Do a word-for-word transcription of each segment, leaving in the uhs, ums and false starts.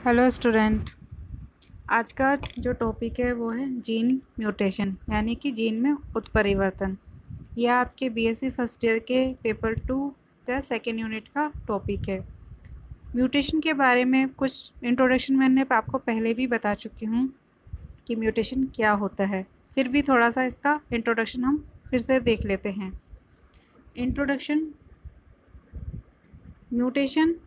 Hello student. आज का जो टॉपिक है वो है जीन म्यूटेशन यानी कि जीन में उत्परिवर्तन। यह आपके बीएससी फर्स्ट ईयर के पेपर टू का सेकेंड यूनिट का टॉपिक है। म्यूटेशन के बारे में कुछ इंट्रोडक्शन मैंने आपको पहले भी बता चुकी हूँ कि म्यूटेशन क्या होता है, फिर भी थोड़ा सा इसका इंट्रोडक्शन हम फिर से देख लेते हैं। Introduction. Mutation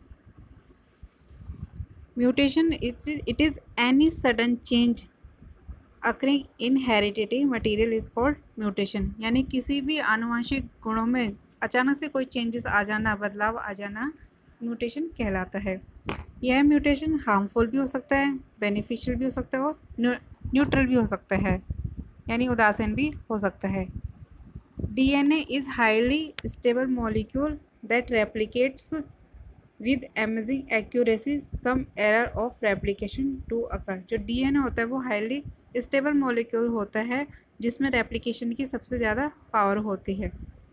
mutation it's it is any sudden change occurring in heredity material is called mutation. यानी किसी भी आनुवंशिक गुणों में अचानक से कोई चेंजेस आ जाना, बदलाव आ जाना म्यूटेशन कहलाता है। यह म्यूटेशन हार्मफुल भी हो सकता है, बेनिफिशियल भी हो सकता है और न्यूट्रल भी हो सकता है, यानी उदासीन भी हो सकता है। DNA is highly stable molecule that replicates with amazing accuracy some error of replication to occur. जो डीएनए होता है वो हाईली स्टेबल मॉलिक्यूल होता है जिसमें रेप्लिकेशन की सबसे ज़्यादा पावर होती है।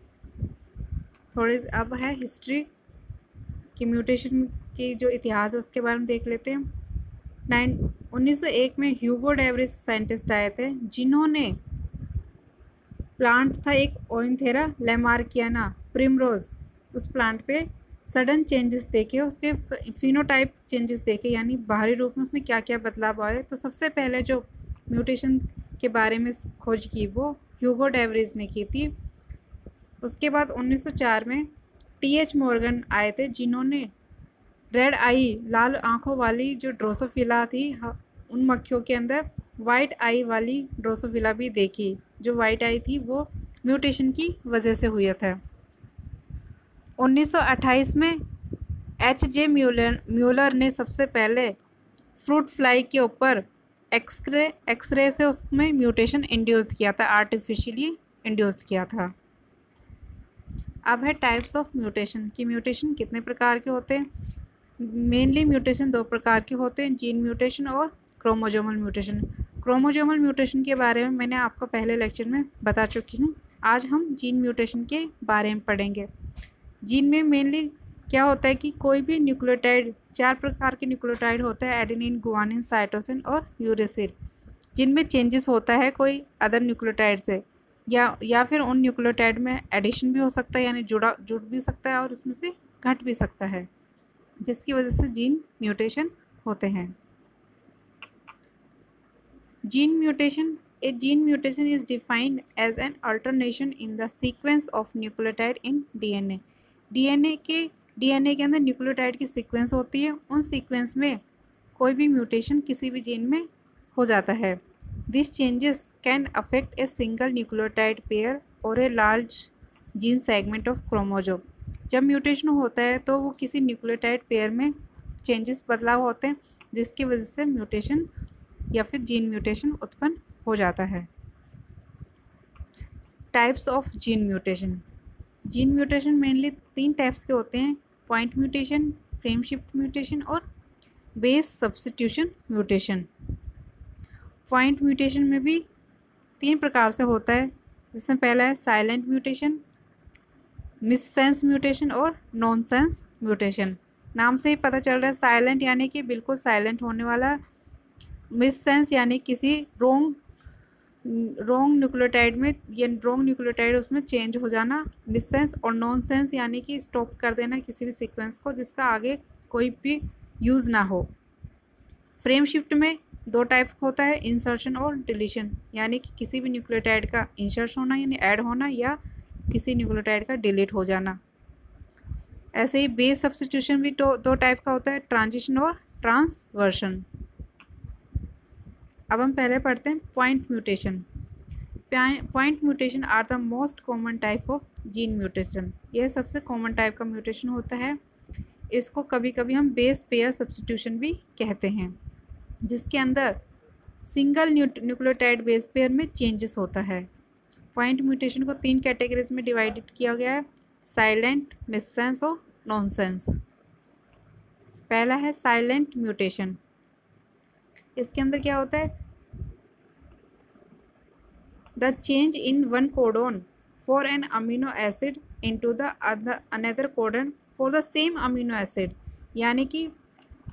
थोड़ी अब है हिस्ट्री की म्यूटेशन की जो इतिहास है उसके बारे में देख लेते हैं। नाइन उन्नीस सौ एक में ह्यूगो डेवरिस साइंटिस्ट आए थे जिन्होंने प्लांट था एक ओइंथेरा लैमार्कियाना प्रिमरोज, उस प्लांट पे सडन चेंजेस देखे, उसके फिनोटाइप चेंजेस देखे, यानी बाहरी रूप में उसमें क्या क्या बदलाव आए। तो सबसे पहले जो म्यूटेशन के बारे में खोज की वो ह्यूगो डेवरिस ने की थी। उसके बाद उन्नीस सौ चार में टी एच मॉर्गन आए थे जिन्होंने रेड आई लाल आँखों वाली जो ड्रोसोफिला थी उन मक्खियों के अंदर वाइट आई वाली ड्रोसोफिला भी देखी। जो वाइट आई थी वो म्यूटेशन की वजह से हुआ था। उन्नीस सौ अट्ठाईस में एच जे म्यूलर म्यूलर ने सबसे पहले फ्रूट फ्लाई के ऊपर एक्सरे एक्सरे से उसमें म्यूटेशन इंड्यूस किया था, आर्टिफिशियली इंड्यूस किया था। अब है टाइप्स ऑफ म्यूटेशन कि म्यूटेशन कितने प्रकार के होते हैं। मेनली म्यूटेशन दो प्रकार के होते हैं, जीन म्यूटेशन और क्रोमोजोमल म्यूटेशन। क्रोमोजोमल म्यूटेशन के बारे में मैंने आपको पहले लेक्चर में बता चुकी हूँ। आज हम जीन म्यूटेशन के बारे में पढ़ेंगे। जीन में मेनली क्या होता है कि कोई भी न्यूक्लियोटाइड, चार प्रकार के न्यूक्लियोटाइड होता है, एडेनिन, गुआनिन, साइटोसिन और यूरेसिल, जिनमें चेंजेस होता है कोई अदर न्यूक्लियोटाइड से, या या फिर उन न्यूक्लियोटाइड में एडिशन भी हो सकता है, यानी जुड़ा जुड़ भी सकता है और उसमें से घट भी सकता है, जिसकी वजह से जीन म्यूटेशन होते हैं। Gene mutation A gene mutation is defined as an alternation in the sequence of nucleotide in D N A. D N A के D N A के अंदर न्यूक्लियोटाइड की सीक्वेंस होती है, उन सीक्वेंस में कोई भी म्यूटेशन किसी भी जीन में हो जाता है। This changes can affect a single nucleotide pair or a large gene segment of chromosome. जब म्यूटेशन होता है तो वो किसी न्यूक्लियोटाइड पेयर में चेंजेस, बदलाव होते हैं, जिसकी वजह से म्यूटेशन या फिर जीन म्यूटेशन उत्पन्न हो जाता है। Types of gene mutation. Gene mutation mainly तीन टाइप्स के होते हैं, point mutation, frame shift mutation और base substitution mutation. Point mutation में भी तीन प्रकार से होता है, जिसमें पहला है साइलेंट म्यूटेशन, मिससेंस म्यूटेशन और नॉनसेंस म्यूटेशन। नाम से ही पता चल रहा है, साइलेंट यानी कि बिल्कुल साइलेंट होने वाला, मिससेंस यानी किसी रोंग रोंग न्यूक्लियोटाइड में या रोंग न्यूक्लियोटाइड उसमें चेंज हो जाना मिससेंस, और नॉनसेंस यानी कि स्टॉप कर देना किसी भी सीक्वेंस को जिसका आगे कोई भी यूज़ ना हो। फ्रेम शिफ्ट में दो टाइप होता है, इंसर्शन और डिलीशन, यानी कि किसी भी न्यूक्लियोटाइड का इंसर्ट होना यानी ऐड होना या किसी न्यूक्लियोटाइड का डिलीट हो जाना। ऐसे ही बेस सब्स्टिट्यूशन भी दो दो टाइप का होता है, ट्रांजिशन और ट्रांसवर्शन। अब हम पहले पढ़ते हैं point mutation. Point mutation are the most common type of gene mutation. यह सबसे कॉमन टाइप का म्यूटेशन होता है। इसको कभी कभी हम बेस पेयर सब्स्टिट्यूशन भी कहते हैं, जिसके अंदर सिंगल न्यूक्लियोटाइड बेस पेयर में चेंजेस होता है। पॉइंट म्यूटेशन को तीन कैटेगरीज में डिवाइडेड किया गया है, साइलेंट, मिससेंस और नॉनसेंस। पहला है साइलेंट म्यूटेशन। इसके अंदर क्या होता है, the change in one codon for an amino acid into the another codon for the same amino acid, यानी कि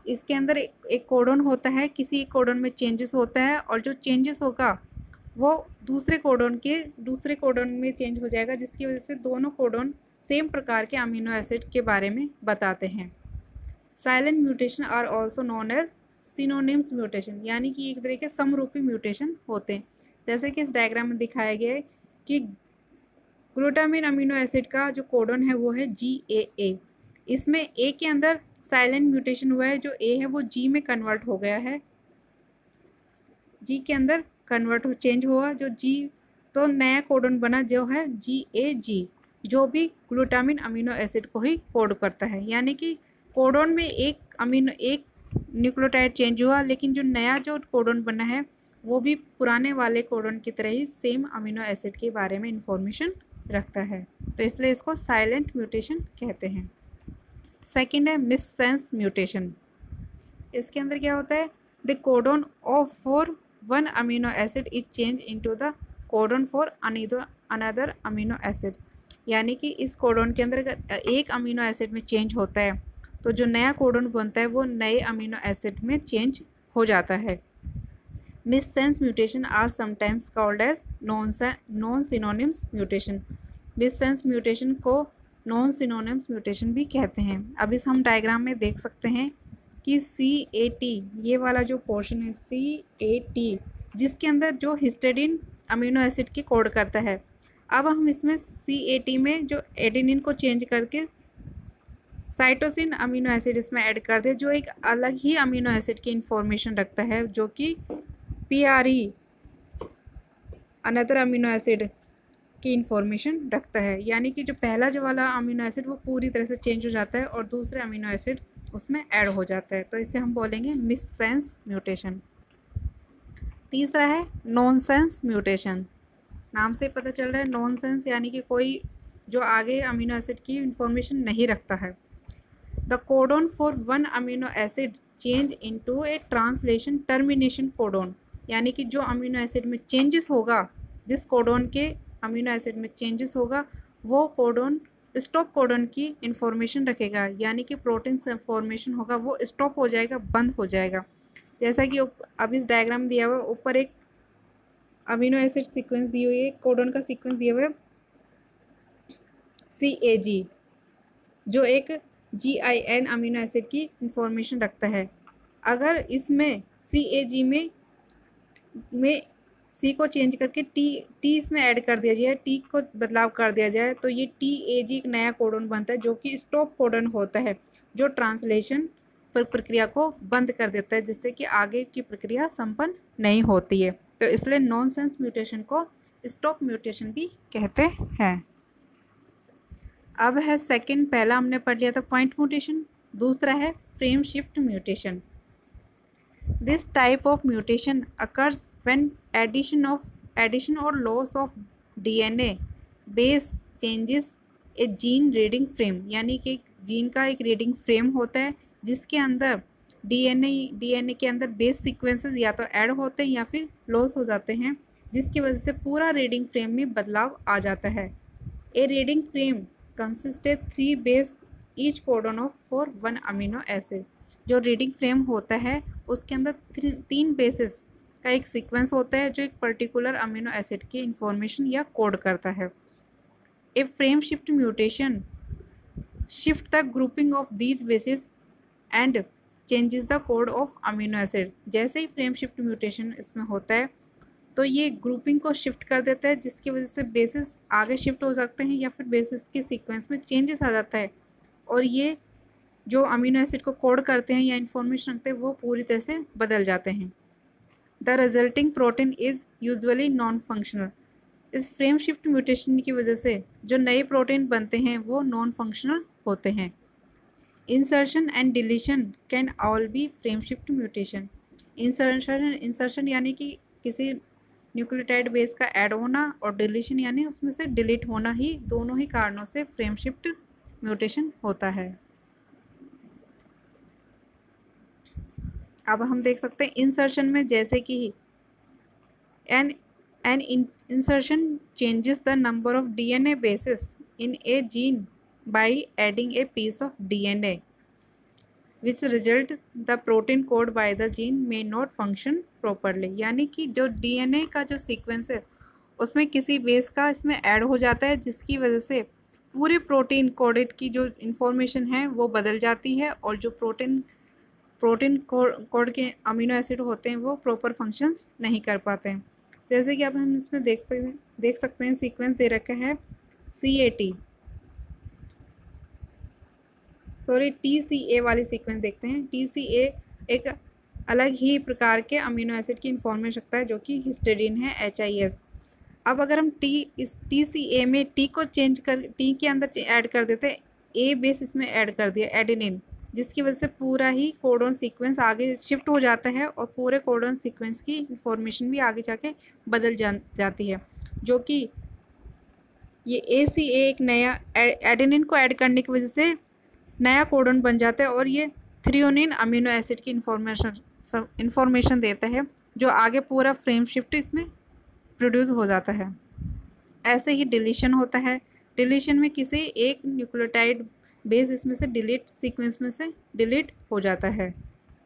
इसके अंदर एक, एक कोडन होता है, किसी एक कोडन में चेंजेस होता है और जो चेंजेस होगा वो दूसरे कोडन के दूसरे कोडन में चेंज हो जाएगा, जिसकी वजह से दोनों कोडन सेम प्रकार के अमीनो एसिड के बारे में बताते हैं। Silent mutation are also known as synonyms mutation, यानी कि एक तरह के समरूपी म्यूटेशन होते हैं। जैसे कि इस डायग्राम में दिखाया गया है कि ग्लूटामिन अमीनो एसिड का जो कोडन है वो है जी ए ए। इसमें ए के अंदर साइलेंट म्यूटेशन हुआ है, जो ए है वो जी में कन्वर्ट हो गया है, जी के अंदर कन्वर्ट हो चेंज हुआ जो जी, तो नया कोडन बना जो है जी ए जी, जो भी ग्लूटामिन अमीनो एसिड को ही कोड करता है। यानी कि कोडन में एक अमीनो एक न्यूक्लियोटाइड चेंज हुआ, लेकिन जो नया जो कोडन बना है वो भी पुराने वाले कोडन की तरह ही सेम अमीनो एसिड के बारे में इंफॉर्मेशन रखता है, तो इसलिए इसको साइलेंट म्यूटेशन कहते हैं। सेकंड है मिससेंस म्यूटेशन। इसके अंदर क्या होता है, the codon of for one amino acid is change into the codon for another amino acid. यानी कि इस कोडन के अंदर अगर एक अमीनो एसिड में चेंज होता है तो जो नया कोडन बनता है वो नए अमीनो एसिड में चेंज हो जाता है। Missense mutation are sometimes called as non non synonyms mutation. Missense mutation को नॉन सिनोनिम्स म्यूटेशन भी कहते हैं। अब इस हम डायग्राम में देख सकते हैं कि सी ए टी, ये वाला जो पोर्शन है सी ए टी, जिसके अंदर जो हिस्टिडाइन अमीनो एसिड की कोड करता है, अब हम इसमें सी ए टी में जो एडेनिन को चेंज करके साइटोसिन अमीनो एसिड इसमें ऐड कर दे, जो एक अलग ही अमीनो एसिड की इंफॉर्मेशन रखता है, जो कि P R E another amino acid की इंफॉर्मेशन रखता है। यानी कि जो पहला जो वाला अमीनो एसिड वो पूरी तरह से चेंज हो जाता है और दूसरे अमीनो एसिड उसमें ऐड हो जाता है, तो इसे हम बोलेंगे मिससेंस म्यूटेशन। तीसरा है नॉनसेंस म्यूटेशन। नाम से पता चल रहा है नॉनसेंस, यानी कि कोई जो आगे अमीनो एसिड की इंफॉर्मेशन नहीं रखता है। The codon for one amino acid change into a translation termination codon. यानी कि जो अमीनो एसिड में चेंजेस होगा, जिस कोडन के अमीनो एसिड में चेंजेस होगा वो कोडन स्टॉप कोडन की इंफॉर्मेशन रखेगा। यानी कि प्रोटीन से फॉर्मेशन होगा वो स्टॉप हो जाएगा, बंद हो जाएगा। जैसा कि अब इस डायग्राम दिया हुआ है, ऊपर एक अमीनो एसिड सीक्वेंस दी हुई है, कोडन का सीक्वेंस दिया हुआ है सी ए जी, जो एक G I N amino acid की इंफॉर्मेशन रखता है। अगर इसमें सी ए जी में में सी को चेंज करके टी टी इसमें ऐड कर दिया जाए, टी को बदलाव कर दिया जाए, तो ये टी ए जी एक नया कोडन बनता है, जो कि स्टॉप कोडन होता है, जो ट्रांसलेशन पर प्रक्रिया को बंद कर देता है, जिससे कि आगे की प्रक्रिया संपन्न नहीं होती है। तो इसलिए नॉनसेंस म्यूटेशन को स्टॉप म्यूटेशन भी कहते हैं। अब है सेकंड, पहला हमने पढ़ लिया था पॉइंट म्यूटेशन, दूसरा है frame shift mutation. This type of mutation occurs when addition of addition or loss of D N A base changes a gene reading frame। यानी कि जीन का एक रीडिंग फ्रेम होता है जिसके अंदर डीएनए डीएनए के अंदर बेस सीक्वेंसेस या तो ऐड होते हैं या फिर लॉस हो जाते हैं, जिसकी वजह से पूरा रीडिंग फ्रेम में बदलाव आ जाता है। A reading frame consisted three base each codon of for one amino acid. जो रीडिंग फ्रेम होता है उसके अंदर तीन बेसिस का एक सीक्वेंस होता है जो एक पर्टिकुलर अमीनो एसिड की इंफॉर्मेशन या कोड करता है। A frame shift mutation shift the grouping of these bases and changes the code of amino acid. जैसे ही फ्रेम शिफ्ट म्यूटेशन इसमें होता है तो ये ग्रुपिंग को शिफ्ट कर देता है, जिसकी वजह से बेसिस आगे शिफ्ट हो सकते हैं या फिर बेसिस के सीक्वेंस में चेंजेस आ जाता है, और ये जो अमीनो एसिड को कोड करते हैं या इन्फॉर्मेशन रखते हैं वो पूरी तरह से बदल जाते हैं। The resulting protein is usually non functional. इस फ्रेम शिफ्ट म्यूटेशन की वजह से जो नए प्रोटीन बनते हैं वो नॉन फंक्शनल होते हैं। Insertion and deletion can all be frame shift mutation. Insertion insertion यानी कि किसी न्यूक्लियोटाइड बेस का ऐड होना, और डिलीशन यानी उसमें से डिलीट होना, ही दोनों ही कारणों से फ्रेम शिफ्ट म्यूटेशन होता है। अब हम देख सकते हैं इंसर्शन में, जैसे कि an an insertion changes the number of DNA bases in a gene by adding a piece of DNA. Which result the protein code by the gene may not function properly. यानी कि जो DNA का जो sequence है उसमें किसी base का इसमें ऐड हो जाता है, जिसकी वजह से पूरे प्रोटीन कोडेड की जो इंफॉर्मेशन है वो बदल जाती है, और जो प्रोटीन प्रोटीन कोड के अमीनो एसिड होते हैं वो प्रॉपर फंक्शंस नहीं कर पाते हैं। जैसे कि अब हम इसमें देख सकते हैं देख सकते हैं सीक्वेंस दे रखा है C A T sorry T C A वाली सीक्वेंस देखते हैं। टी सी ए एक अलग ही प्रकार के अमीनो एसिड की इंफॉर्मेशन रखता है जो कि हिस्टिडीन है, एच आई एस। अब अगर हम टी इस टी सी ए में टी को चेंज कर टी के अंदर ऐड कर देते हैं, ए बेस इसमें ऐड कर दिया एडेनिन, जिसकी वजह से पूरा ही कोडोन सीक्वेंस आगे शिफ्ट हो जाता है और पूरे कोडोन सीक्वेंस की इंफॉर्मेशन भी आगे जाके बदल जा जाती है, जो कि ये ए सी ए एक नया एडेनिन को ऐड करने की वजह से नया कोडोन बन जाता है, और ये थ्रियोनिन अमीनो एसिड की इंफॉर्मेशन इंफॉर्मेशन देता है, जो आगे पूरा फ्रेम शिफ्ट इसमें प्रोड्यूस हो जाता है। ऐसे ही डिलीशन होता है। डिलीशन में किसी एक न्यूक्लियोटाइड बेस इसमें से डिलीट सीक्वेंस में से डिलीट हो जाता है।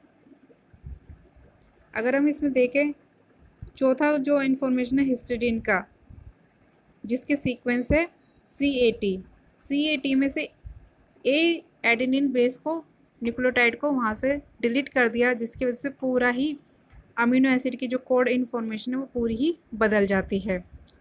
अगर हम इसमें देखें चौथा जो इन्फॉर्मेशन है हिस्टिडीन का, जिसके सीक्वेंस है C A T. C A T में से ए एडेनिन बेस को न्यूक्लियोटाइड को वहाँ से डिलीट कर दिया, जिसकी वजह से पूरा ही अमीनो एसिड की जो कोड इन्फॉर्मेशन है वो पूरी ही बदल जाती है।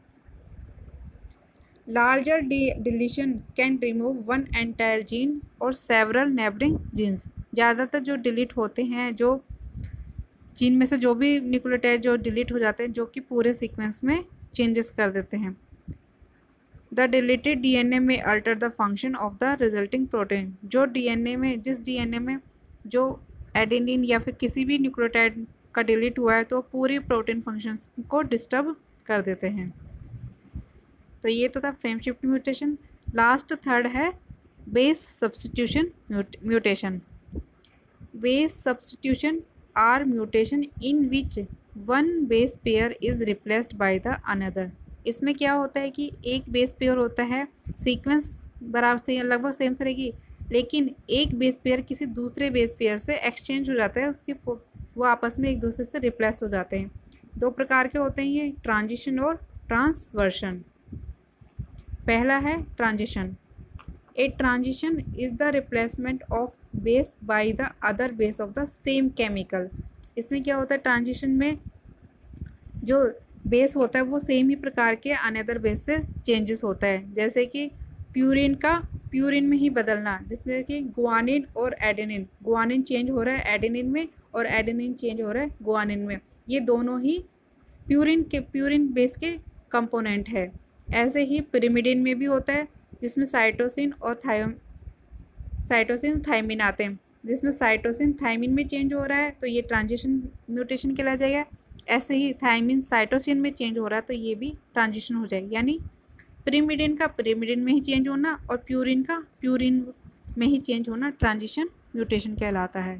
Larger deletion can remove one entire gene और सेवरल नेबरिंग जीन्स। ज़्यादातर जो डिलीट होते हैं, जो जीन में से जो भी न्यूक्लियोटाइड जो डिलीट हो जाते हैं, जो कि पूरे सीक्वेंस में चेंजेस कर देते हैं। द डिलीटेड डीएनए में alter the function of the resulting protein. जो डीएनए में जिस डीएनए में जो एडेनिन या फिर किसी भी न्यूक्लियोटाइड का डिलीट हुआ है तो पूरी प्रोटीन फंक्शंस को डिस्टर्ब कर देते हैं। तो ये तो था frame shift mutation. Last third है base substitution mutation. Base substitution are mutation in which one base pair is replaced by the another. इसमें क्या होता है कि एक बेस पेयर होता है, सीक्वेंस बराबर से लगभग सेम से रहेगी, लेकिन एक बेस पेयर किसी दूसरे बेस पेयर से एक्सचेंज हो जाता है, उसके वो आपस में एक दूसरे से रिप्लेस हो जाते हैं। दो प्रकार के होते हैं ये, ट्रांजिशन और ट्रांसवर्शन। पहला है transition. A transition is the replacement of base by the other base of the same chemical. इसमें क्या होता है, ट्रांजिशन में जो बेस होता है वो सेम ही प्रकार के अनदर बेस से चेंजेस होता है, जैसे कि प्यूरिन का प्यूरिन में ही बदलना, जिसमें कि गुआनिन और एडेनिन, गुआनिन चेंज हो रहा है एडेनिन में और एडेनिन चेंज हो रहा है गुआनिन में। ये दोनों ही प्यूरिन के प्यूरिन बेस के कंपोनेंट है। ऐसे ही पिरिमिडिन में भी होता है, जिसमें साइटोसिन और थायो साइटोसिन थाइमिन आते हैं, जिसमें साइटोसिन थाइमिन में चेंज हो रहा है तो ये ट्रांजिशन म्यूटेशन कहला जाएगा। ऐसे ही थाइमिन साइटोसिन में चेंज हो रहा है तो ये भी ट्रांजिशन हो जाएगी। यानी पिरिमिडिन का पिरिमिडिन में ही चेंज होना और प्यूरिन का प्यूरिन में ही चेंज होना ट्रांजिशन म्यूटेशन कहलाता है।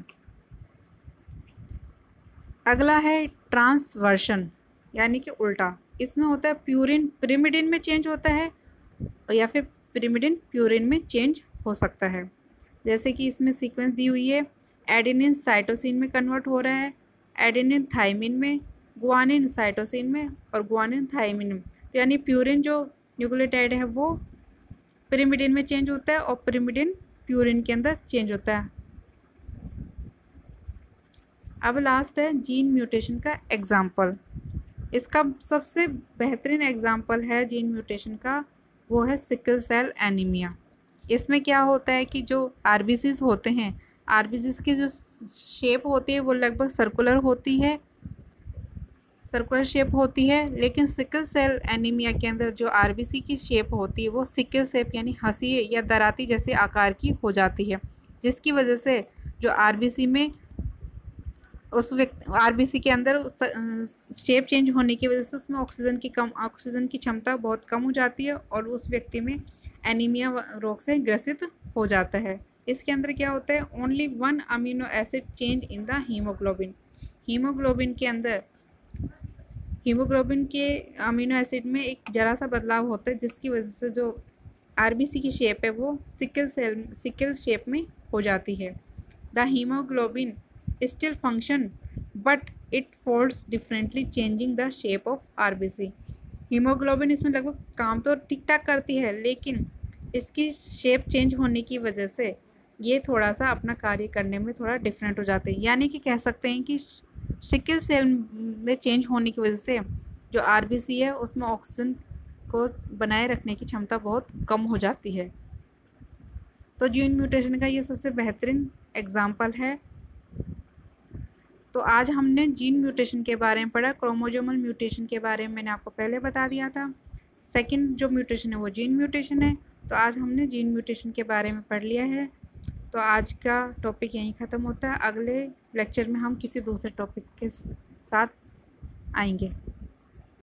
अगला है ट्रांसवर्शन, यानी कि उल्टा। इसमें होता है प्यूरिन पिरिमिडिन में चेंज होता है या फिर पिरिमिडिन प्यूरिन में चेंज हो सकता है। जैसे कि इसमें सीक्वेंस दी हुई है, एडेनिन साइटोसिन में कन्वर्ट हो रहा है, एडेनिन थाइमिन में, गुआनिन साइटोसिन में और गुआनिन थाइमिन में। तो यानी प्यूरिन जो न्यूक्लियोटाइड है वो पिरिमिडिन में चेंज होता है और पिरिमिडिन प्यूरिन के अंदर चेंज होता है। अब लास्ट है जीन म्यूटेशन का एग्जाम्पल। इसका सबसे बेहतरीन एग्जाम्पल है जीन म्यूटेशन का, वो है सिकल सेल एनीमिया। इसमें क्या होता है कि जो आरबीसीज होते हैं, आरबीसीज की जो शेप होती है वो लगभग सर्कुलर होती है सर्कुलर शेप होती है, लेकिन सिकल सेल एनीमिया के अंदर जो आरबीसी की शेप होती है वो सिकल शेप यानी हंसी या दराती जैसे आकार की हो जाती है, जिसकी वजह से जो आरबीसी में उस व्यक्ति आरबीसी के अंदर शेप चेंज होने की वजह से उसमें ऑक्सीजन की कम ऑक्सीजन की क्षमता बहुत कम हो जाती है और उस व्यक्ति में एनीमिया रोग से ग्रसित हो जाता है। इसके अंदर क्या होता है, only one amino acid change in the haemoglobin. Haemoglobin के अंदर हीमोग्लोबिन के अमीनो एसिड में एक जरा सा बदलाव होता है, जिसकी वजह से जो आरबीसी की शेप है वो सिकल सेल सिकल शेप में हो जाती है। The haemoglobin still function but it folds differently changing the shape of RBC. Haemoglobin इसमें लगभग काम तो ठीक ठाक करती है, लेकिन इसकी शेप चेंज होने की वजह से ये थोड़ा सा अपना कार्य करने में थोड़ा डिफरेंट हो जाते हैं। यानी कि कह सकते हैं कि सिकल सेल में चेंज होने की वजह से जो आरबीसी है उसमें ऑक्सीजन को बनाए रखने की क्षमता बहुत कम हो जाती है। तो जीन म्यूटेशन का ये सबसे बेहतरीन एग्जाम्पल है। तो आज हमने जीन म्यूटेशन के बारे में पढ़ा। क्रोमोजोमल म्यूटेशन के बारे में मैंने आपको पहले बता दिया था। सेकंड जो म्यूटेशन है वो जीन म्यूटेशन है। तो आज हमने जीन म्यूटेशन के बारे में पढ़ लिया है। तो आज का टॉपिक यहीं ख़त्म होता है। अगले लेक्चर में हम किसी दूसरे टॉपिक के साथ आएंगे।